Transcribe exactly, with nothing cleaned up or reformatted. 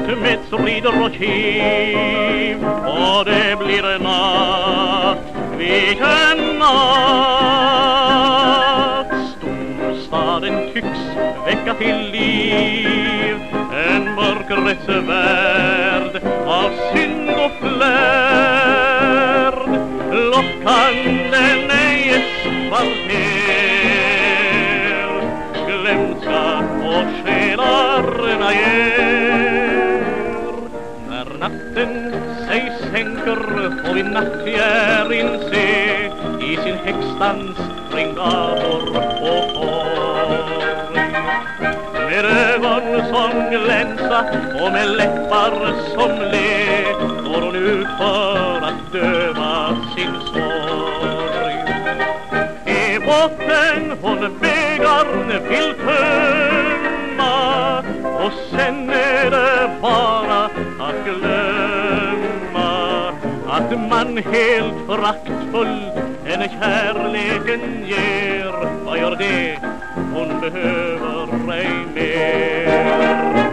med strider och kiv. Och det blir en natt, vilken natt. Storstaden tycks väcka till liv en mörkrets värld av synd och flärd. Lockande nöjeskvarter, glömska och skelarna ger. När natten sig sänker får vi Nattfjärilen se i sin häxdans kring gator och torg. Med ögon som glänsa och med läppar som le går hon ut för att döva sin sorg. I botten hon bägaren vill tömma, och sen är det bara att glömma att man helt föraktfullt en kärleken ger. Vad gör det? Hon behöver ej mer.